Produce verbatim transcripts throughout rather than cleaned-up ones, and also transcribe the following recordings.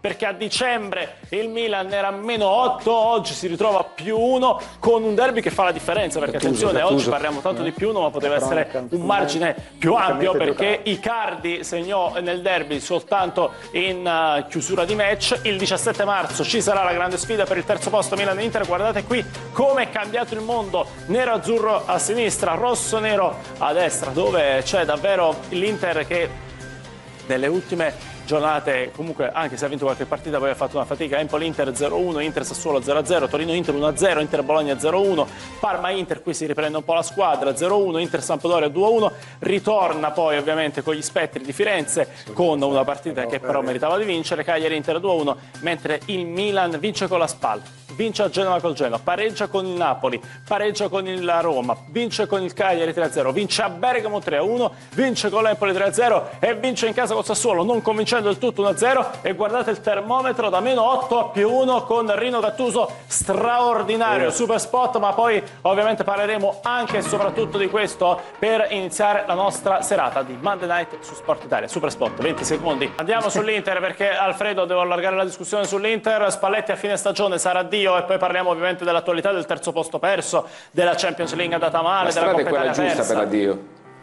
perché a dicembre il Milan era a meno otto, oggi si ritrova a più uno con un derby che fa la differenza, perché Gattuso, attenzione, Gattuso. oggi parliamo tanto di più uno, ma poteva Cronaca, essere un margine più ampio, perché giocato. Icardi segnò nel derby soltanto in uh, chiusura di match. Il diciassette marzo ci sarà la grande sfida per il terzo posto Milan-Inter. Guardate qui come è cambiato il mondo, nero-azzurro a sinistra, rosso-nero a destra, dove c'è davvero l'Inter che nelle ultime giornate, comunque, anche se ha vinto qualche partita, poi ha fatto una fatica. Empoli-Inter zero a uno, Inter-Sassuolo zero a zero, Torino-Inter uno a zero, Inter-Bologna zero a uno, Parma-Inter, qui si riprende un po' la squadra, zero a uno, Inter-Sampdoria due a uno, ritorna poi ovviamente con gli spettri di Firenze con una partita che però meritava di vincere, Cagliari-Inter due a uno, mentre il Milan vince con la spalla, vince a Genova col Genoa, pareggia con il Napoli, pareggia con il Roma, vince con il Cagliari tre a zero, vince a Bergamo tre a uno, vince con l'Empoli tre a zero e vince in casa col Sassuolo, non convincendo il tutto uno a zero. E guardate il termometro da meno otto a più uno con Rino Gattuso, straordinario, super spot, ma poi ovviamente parleremo anche e soprattutto di questo per iniziare la nostra serata di Monday Night su Sport Italia. Super spot, venti secondi. Andiamo sull'Inter perché Alfredo, devo allargare la discussione sull'Inter. Spalletti a fine stagione sarà addio, e poi parliamo ovviamente dell'attualità del terzo posto perso, della Champions League andata male, della Coppa Italia persa. La strada è quella giusta per l'addio.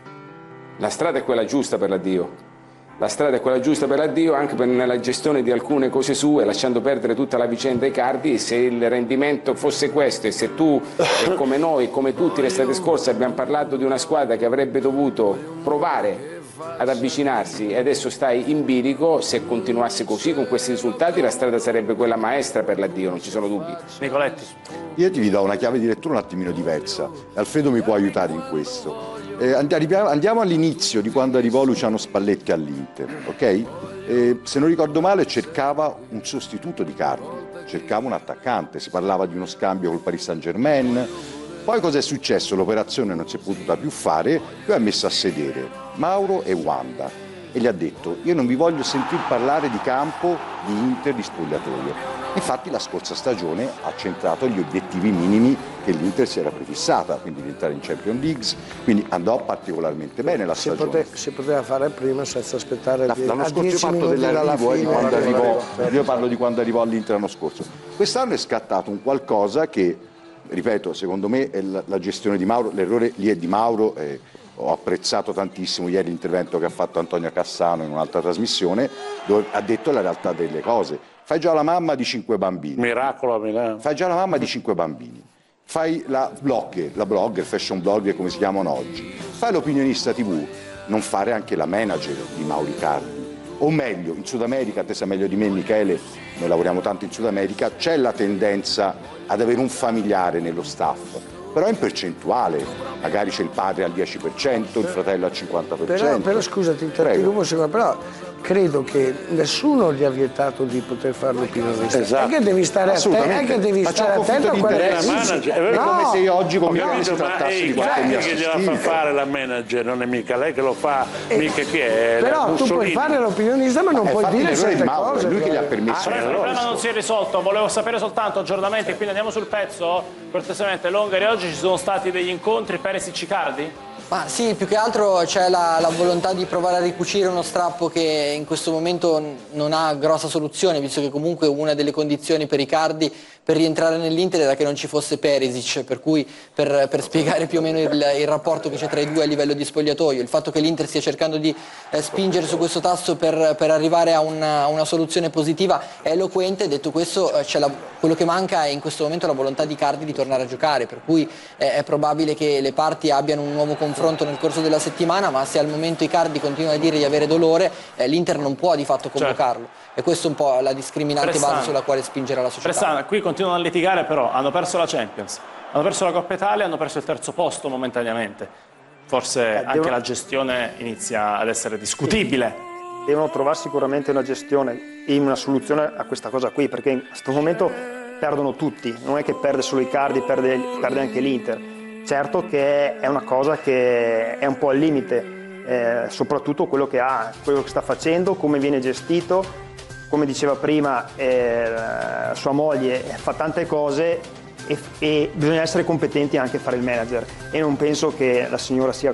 La strada è quella giusta per l'addio. La strada è quella giusta per l'addio, anche per, nella gestione di alcune cose sue, lasciando perdere tutta la vicenda Icardi. Se il rendimento fosse questo, e se tu, e come noi, come tutti l'estate scorsa, abbiamo parlato di una squadra che avrebbe dovuto provare ad avvicinarsi e adesso stai in bilico, se continuasse così con questi risultati la strada sarebbe quella maestra per l'addio, non ci sono dubbi. Nicoletti. Io ti do una chiave di lettura un attimino diversa, Alfredo mi può aiutare in questo. Eh, andiamo all'inizio di quando arrivò Luciano Spalletti all'Inter, ok? Eh, se non ricordo male cercava un sostituto di Icardi, cercava un attaccante, si parlava di uno scambio col Paris Saint-Germain. Poi cosa è successo? L'operazione non si è potuta più fare, lui ha messo a sedere Mauro e Wanda e gli ha detto: io non vi voglio sentir parlare di campo, di Inter, di spogliatoio. Infatti la scorsa stagione ha centrato gli obiettivi minimi che l'Inter si era prefissata, quindi di entrare in Champions League, quindi andò particolarmente bene la stagione. Si, pote, si poteva fare prima senza aspettare la, l'anno scorso io parlo dell'arrivo, eh, di quando arrivò, io parlo di quando arrivò all'Inter l'anno scorso. Quest'anno è scattato un qualcosa che, ripeto, secondo me è la, la gestione di Mauro, l'errore lì è di Mauro. Eh, ho apprezzato tantissimo ieri l'intervento che ha fatto Antonio Cassano in un'altra trasmissione, dove ha detto la realtà delle cose. Fai già la mamma di cinque bambini. Miracolo a Milano. Fai già la mamma di cinque bambini. Fai la blogger, la blogger, fashion blogger come si chiamano oggi. Fai l'opinionista tivù, non fare anche la manager di Mauro Icardi. O meglio, in Sud America, te sai meglio di me Michele, noi lavoriamo tanto in Sud America, c'è la tendenza ad avere un familiare nello staff. Però in percentuale, magari c'è il padre al dieci per cento, il fratello al cinquanta per cento. Però, però scusa, ti interrompo un secondo, però credo che nessuno gli ha vietato di poter fare l'opinionista. Esatto. È che devi stare attento, è che devi stare attento a quello che dici. È No, come se io oggi con Ho mia si capito, ma trattassi è di qualche mia Icardi che gliela fa fare la manager, non è mica lei che lo fa, Eh, mica chi è. Però tu Mussolini. puoi fare l'opinionista ma non Eh, puoi infatti dire l'errore certe di Mauro, cose. è lui che gli ha però. permesso. Ah, il problema non si è risolto, volevo sapere soltanto aggiornamenti, quindi andiamo sul pezzo. Cortesemente, Longari, oggi ci sono stati degli incontri Perisic-Icardi? Ma sì, più che altro c'è la, la volontà di provare a ricucire uno strappo che in questo momento non ha grossa soluzione, visto che comunque una delle condizioni per Icardi per rientrare nell'Inter era che non ci fosse Perisic, per cui per, per spiegare più o meno il, il rapporto che c'è tra i due a livello di spogliatoio, il fatto che l'Inter stia cercando di eh, spingere su questo tasto per, per arrivare a una, a una soluzione positiva è eloquente. Detto questo, eh, c'è la, quello che manca è in questo momento la volontà di Icardi di tornare a giocare, per cui eh, è probabile che le parti abbiano un nuovo confronto nel corso della settimana, ma se al momento Icardi continua a dire di avere dolore, eh, l'Inter non può di fatto convocarlo. Certo. E questo è un po' la discriminante Pressana. base sulla quale spingere la società. Pressana, qui continuano a litigare, però hanno perso la Champions, hanno perso la Coppa Italia, hanno perso il terzo posto momentaneamente. Forse eh, anche devono... la gestione inizia ad essere discutibile. Devono trovare sicuramente una gestione e una soluzione a questa cosa qui, perché in questo momento perdono tutti, non è che perde solo Icardi, perde, perde anche l'Inter. Certo che è una cosa che è un po' al limite, eh, soprattutto quello che ha, quello che sta facendo, come viene gestito. Come diceva prima, eh, sua moglie fa tante cose e, e bisogna essere competenti anche a fare il manager, e non penso che la signora sia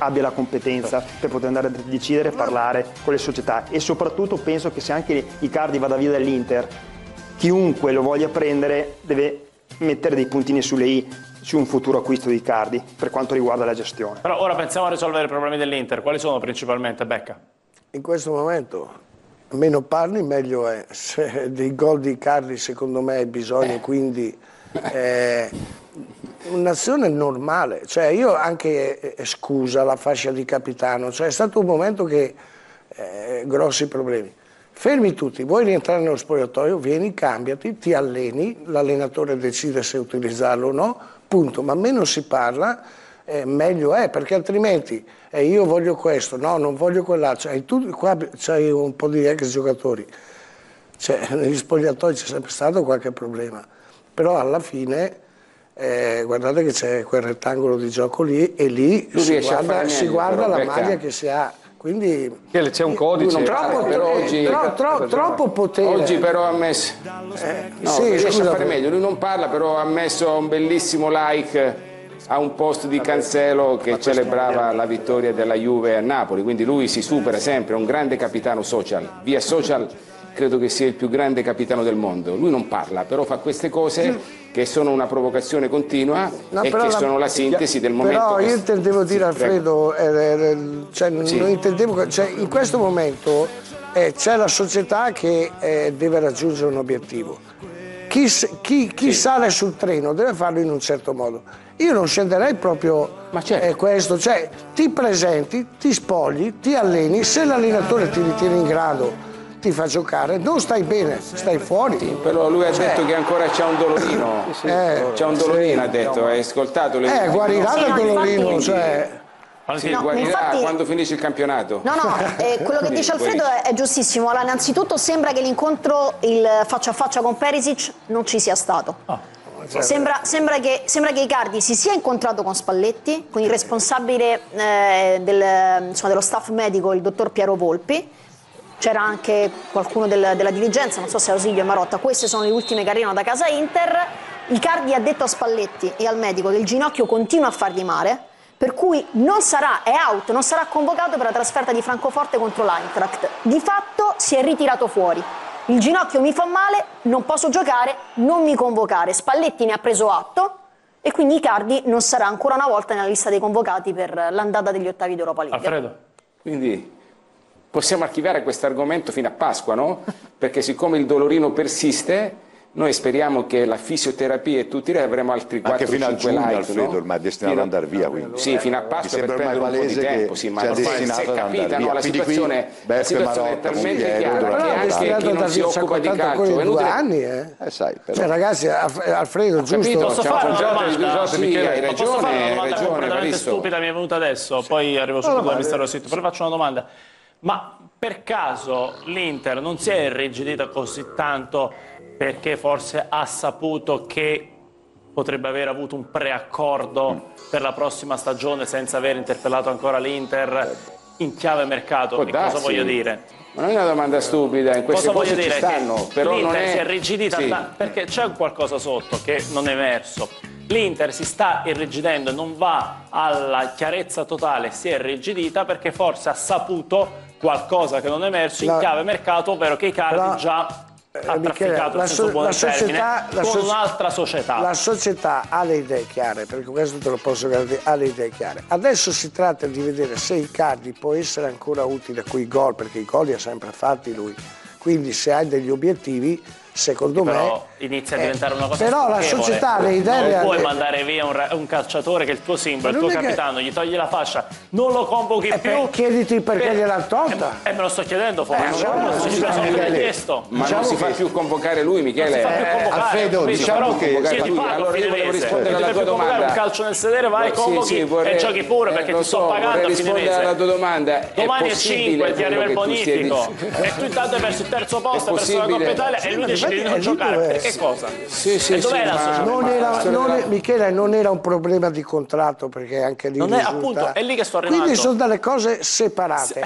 abbia la competenza per poter andare a decidere e parlare con le società. E soprattutto penso che se anche Icardi vada via dall'Inter, chiunque lo voglia prendere deve mettere dei puntini sulle i su un futuro acquisto di Icardi per quanto riguarda la gestione. Però ora pensiamo a risolvere i problemi dell'Inter. Quali sono principalmente, Becca? In questo momento meno parli meglio è. Se dei gol di Icardi secondo me hai bisogno, quindi eh, un'azione normale. Cioè io anche eh, scusa la fascia di capitano, cioè è stato un momento che eh, grossi problemi. Fermi tutti, vuoi rientrare nello spogliatoio, vieni, cambiati, ti alleni, l'allenatore decide se utilizzarlo o no, punto. Ma meno si parla, eh, meglio è, perché altrimenti eh, io voglio questo, no, non voglio quell'altro. Cioè, tu, qua c'hai un po' di ex giocatori, cioè, negli spogliatoi c'è sempre stato qualche problema, però alla fine eh, guardate che c'è quel rettangolo di gioco lì e lì si guarda, meglio, si guarda la Becca. maglia che si ha. Quindi c'è un codice, troppo, però oggi, tro, tro, troppo potere. Oggi però ha messo, eh, no, sì, riesce scusa, a fare meglio, lui non parla, però ha messo un bellissimo like a un post di Cancelo che celebrava la vittoria della Juve a Napoli, quindi lui si supera sempre, è un grande capitano social, via social credo che sia il più grande capitano del mondo. Lui non parla, però fa queste cose che sono una provocazione continua no, e che la, sono la sintesi del momento. Però io intendevo dire, Alfredo, eh, eh, cioè, sì. non intendevo, cioè, in questo momento eh, c'è la società che eh, deve raggiungere un obiettivo. Chi, chi, chi sì. sale sul treno deve farlo in un certo modo. Io non scenderei proprio Ma certo. eh, questo, cioè ti presenti, ti spogli, ti alleni, se l'allenatore ti ritiene in grado ti fa giocare, non stai bene, stai fuori. Sì, però lui ha cioè, detto che ancora c'è un dolorino, eh, c'è un dolorino, sì, ha detto, hai ascoltato le Eh, guarirà dal dolorino, quindi, cioè... Sì, no, guarirà infatti, quando finisce il campionato. No, no, eh, quello che dice Alfredo è, è giustissimo. Allora, innanzitutto sembra che l'incontro, il faccia a faccia con Perisic, non ci sia stato. Oh. Sembra, sembra, che, sembra che Icardi si sia incontrato con Spalletti, con il responsabile eh, del, insomma, dello staff medico, il dottor Piero Volpi. C'era anche qualcuno del, della dirigenza, non so se Ausilio e Marotta. Queste sono le ultime che arrivano da casa Inter. Icardi ha detto a Spalletti e al medico che il ginocchio continua a fargli male, per cui non sarà, è out, non sarà convocato per la trasferta di Francoforte contro l'Eintracht. Di fatto si è ritirato fuori. Il ginocchio mi fa male, non posso giocare, non mi convocare. Spalletti ne ha preso atto e quindi Icardi non sarà ancora una volta nella lista dei convocati per l'andata degli ottavi d'Europa League. Alfredo, quindi possiamo archiviare questo argomento fino a Pasqua, no? Perché siccome il dolorino persiste, noi speriamo che la fisioterapia e tutti avremo altri quattro cinque like. Anche fino a giugno, Alfredo, no? ormai è destinato ad andare via. Quindi. Sì, fino a Pasqua per prendere un po' di tempo. Sì, ma ormai si è capita, no? La situazione, la situazione è talmente chiara che anche chi non si occupa di calcio è due anni, eh? Eh, sai, però. Cioè, ragazzi, Alfredo, giusto? Posso fare una domanda? Sì, hai ragione, hai ragione, completamente stupida, mi è venuta adesso, poi arrivo subito al mistero sito, però faccio una domanda. Ma per caso l'Inter non si è irrigidita così tanto perché forse ha saputo che potrebbe aver avuto un preaccordo per la prossima stagione senza aver interpellato ancora l'Inter in chiave mercato? Che cosa voglio dire? Ma non è una domanda stupida, in queste cosa cose voglio ci dire stanno, però l'Inter non è... si è irrigidita sì. perché c'è qualcosa sotto che non è emerso. L'Inter si sta irrigidendo e non va alla chiarezza totale, si è irrigidita perché forse ha saputo qualcosa che non è emerso in chiave mercato, ovvero che Icardi però, già eh, ha trafficato la, so, buon la società, termine, con un'altra società. La società ha le idee chiare, perché questo te lo posso garantire, ha le idee chiare. Adesso si tratta di vedere se Icardi può essere ancora utile con i gol, perché i gol li ha sempre fatti lui. Quindi se hai degli obiettivi, secondo però me... Però inizia a diventare eh, una cosa Però la società ha le idee... Non puoi le... mandare via un, un calciatore che è il tuo simbolo, il tuo capitano, che... gli togli la fascia, non lo convochi eh, più... Chiediti perché per... gliel'ha tolta. E eh, me lo sto chiedendo, forse. Eh, diciamo, non so, diciamo, diciamo, Michele, chiesto. Ma diciamo non si fa che... più convocare lui, Michele. Non si fa più convocare. Eh, Alfredo, diciamo che... Io ti allora io volevo rispondere alla tua domanda. Un calcio nel sedere, vai, convochi e giochi pure, perché ti sto pagando a fine mese. alla tua domanda. Domani è cinque, ti arriva il bonifico. E tu intanto hai perso il terzo posto, hai perso la Coppa Italia e lui decide di non giocare. Per che cosa? Sì, sì, e dov'è la società? Non era, non è, Michele, non era un problema di contratto, perché anche lì non è, appunto, è lì che sto arrivando. Quindi sono delle cose separate.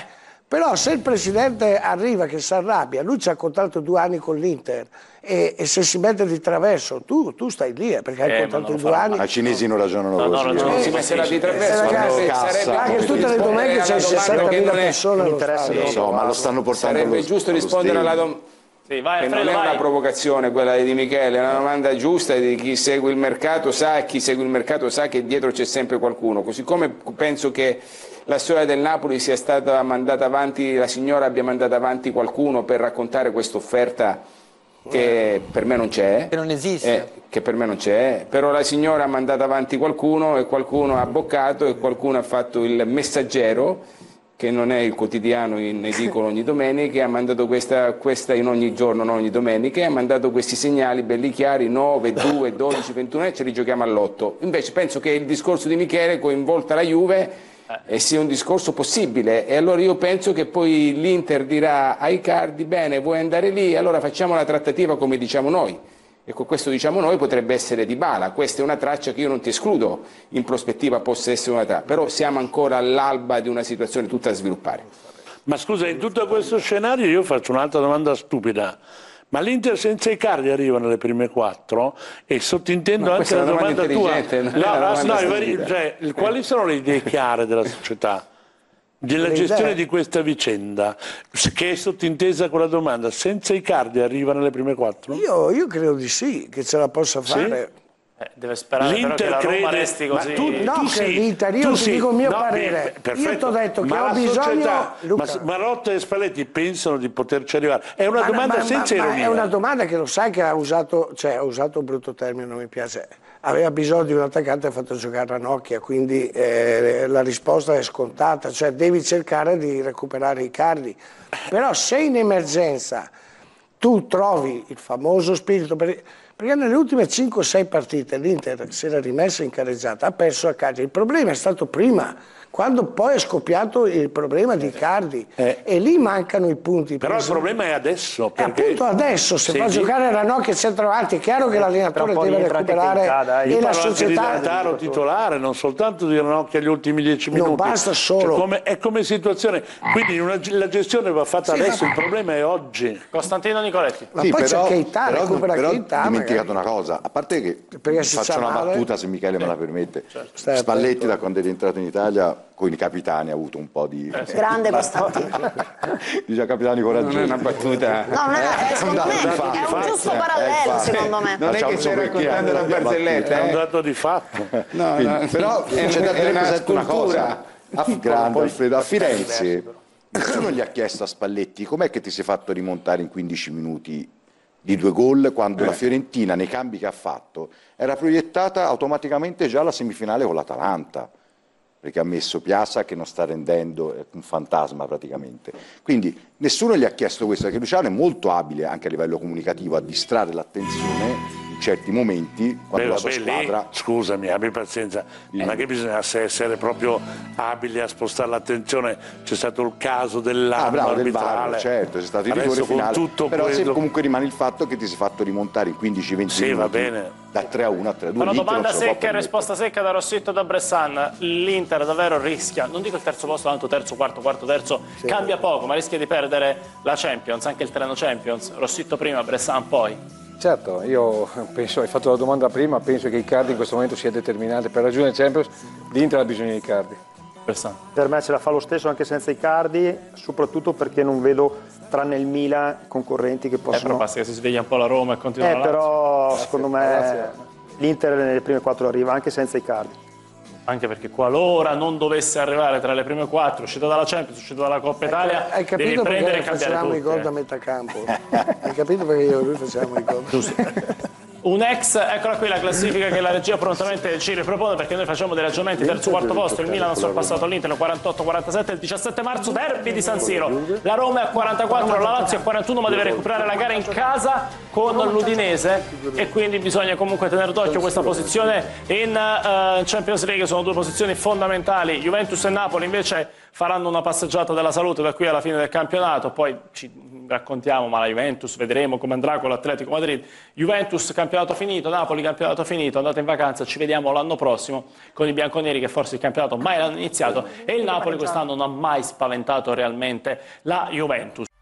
Però se il presidente arriva che si arrabbia, lui ci ha contratto due anni con l'Inter e, e se si mette di traverso, tu, tu stai lì eh, perché hai Eh, contratto ma i non due lo anni. Ma i cinesi non ragionano No, no, così. ragionano eh. si metterà di traverso, Eh, ragazzi, sarebbe anche giusto tutte le rispondere domeniche alla c'è domanda, sessantamila che non è- persone non allo interessa stadio. di Lo so, ma lo stanno portando sarebbe allo- giusto allo rispondere alla stelo. domanda. Sì, vai, Che non Alfredo, è una vai. provocazione quella di Michele, è una domanda giusta di chi segue il mercato sa e chi segue il mercato sa che dietro c'è sempre qualcuno. Così come penso che la storia del Napoli sia stata mandata avanti, la signora abbia mandato avanti qualcuno per raccontare questa offerta che per me non c'è. Che non esiste. Eh, che per me non c'è, però la signora ha mandato avanti qualcuno e qualcuno ha boccato e qualcuno ha fatto il Messaggero, che non è il quotidiano in edicola ogni domenica, e ha mandato questa, questa in ogni giorno, non ogni domenica, e ha mandato questi segnali belli chiari, nove, due, dodici, ventuno e ce li giochiamo all'otto. Invece penso che il discorso di Michele coinvolta la Juve e sia un discorso possibile, e allora io penso che poi l'Inter dirà ai Icardi: bene, vuoi andare lì, allora facciamo la trattativa come diciamo noi. E con questo diciamo noi potrebbe essere Dybala. Questa è una traccia che io non ti escludo in prospettiva possa essere una traccia, però siamo ancora all'alba di una situazione tutta da sviluppare. Ma scusa, in tutto questo scenario io faccio un'altra domanda stupida. Ma l'Inter senza Icardi arriva nelle prime quattro? E sottintendo Ma anche questa la è una domanda, domanda tua. intelligente, non è No, una ah, domanda no, stupida. cioè, quali sono le idee chiare della società? Della Le gestione idee? di questa vicenda, che è sottintesa con la domanda: senza Icardi arriva nelle prime quattro? Io, io credo di sì, che ce la possa fare. Eh, deve sperare però che la Roma resti ma così. tu, No, tu che sì, l'Inter, io tu ti sì. dico il mio No, parere. per- perfetto. Io t'ho detto che Ma ho la bisogno- società, Luca. ma Marotta e Spalletti pensano di poterci arrivare? È una Ma- domanda ma- senza ma- ma ironia. è una domanda che lo sai che ha usato, cioè ha usato un brutto termine, non mi piace. Aveva bisogno di un attaccante e ha fatto giocare Ranocchia, quindi eh, la risposta è scontata, cioè devi cercare di recuperare i Icardi. Però se in emergenza tu trovi il famoso spirito, per- perché nelle ultime cinque sei partite l'Inter si era rimessa in carreggiata, ha perso a Cagliari. Il problema è stato prima, quando poi è scoppiato il problema di Icardi, Eh. e lì mancano i punti. Però il Per esempio- problema è adesso. e Perché appunto adesso, se se fa lì- giocare Ranocchia e centravanti, è chiaro che l'allenatore Tra un po' deve rientra anche recuperare Keita, dai. e Io la parlo anche di società. Lautaro titolare, non soltanto di Ranocchia agli ultimi dieci Non minuti. basta solo. Cioè, come- è come situazione. Quindi una- la gestione va fatta Sì, adesso, ma- il problema è oggi. Costantino Nicoletti. Ma Sì, poi però, c'è Keita, però, recupera però Keita. ho dimenticato magari. una cosa, a parte che Perché si faccio sa una male. battuta se Michele me la permette. Stai Spalletti attento. da quando è rientrato in Italia con i capitani ha avuto un po' di... Grande Costantino. Dice capitani Non coraggiosi. è una battuta. No, non è, eh, secondo me dato di è fatto. un giusto Eh, parallelo, infatti. secondo me. Non è Facciamo che stai solo raccontando una chiaro, barzelletta, È un eh? dato di fatto. No, Quindi, no, però è c'è da una- è tenere una presente una scultura. cosa. A, grande Alfredo, a Firenze nessuno gli ha chiesto a Spalletti com'è che ti sei fatto rimontare in quindici minuti di due gol quando Eh. la Fiorentina nei cambi che ha fatto era proiettata automaticamente già alla semifinale con l'Atalanta, perché ha messo Piazza che non sta rendendo, è un fantasma praticamente. Quindi nessuno gli ha chiesto questo, perché Luciano è molto abile anche a livello comunicativo a distrarre l'attenzione in certi momenti quando Beh, la sua vabbè, lì, squadra... scusami, abbi pazienza, non è che bisogna essere proprio abili a spostare l'attenzione. C'è stato il caso Ah, dell'arma bravo, del arbitrale. VAR, certo, c'è stato il Adesso rigore con finale, tutto però se quello- comunque rimane il fatto che ti sei fatto rimontare in quindici venti Sì, va minuti bene. da tre a uno a tre a due. Una l'Inter non domanda se lo può secca e permettere. risposta secca da Rossitto e da Bressan. L'Inter davvero rischia, non dico il terzo posto, tanto terzo, quarto, quarto, terzo, cambia poco, ma rischia di perdere la Champions, anche il treno Champions. Rossitto prima, Bressan poi. Certo, io penso, hai fatto la domanda prima, penso che Icardi in questo momento sia determinante per raggiungere il Champions, l'Inter ha bisogno di Icardi. Bressan. Per me ce la fa lo stesso anche senza Icardi, soprattutto perché non vedo, tranne il Milan, concorrenti che Eh, però possono... basta che si sveglia un po' la Roma e continua Eh, la Lazio. però secondo me l'Inter nelle prime quattro arriva anche senza Icardi. Anche perché qualora non dovesse arrivare tra le prime quattro, uscito dalla Champions, uscito dalla Coppa Italia, Hai devi capito prendere e perché cambiare facevamo i tutto. gol da metà campo? Hai capito perché io e lui facevamo i gol? Un ex, eccola qui la classifica che la regia prontamente ci ripropone, perché noi facciamo dei ragionamenti terzo quarto posto, il Milan ha sorpassato l'Inter al quarantotto quarantasette, il diciassette marzo derby di San Siro, la Roma è a quarantaquattro, la Lazio è a quarantuno, ma deve recuperare la gara in casa con l'Udinese e quindi bisogna comunque tenere d'occhio questa posizione in uh, Champions League. Sono due posizioni fondamentali. Juventus e Napoli invece faranno una passeggiata della salute da qui alla fine del campionato, poi ci raccontiamo, ma la Juventus, vedremo come andrà con l'Atletico Madrid. Juventus campionato finito, Napoli campionato finito, andate in vacanza, ci vediamo l'anno prossimo con i bianconeri che forse il campionato mai l'hanno iniziato e il Napoli quest'anno non ha mai spaventato realmente la Juventus.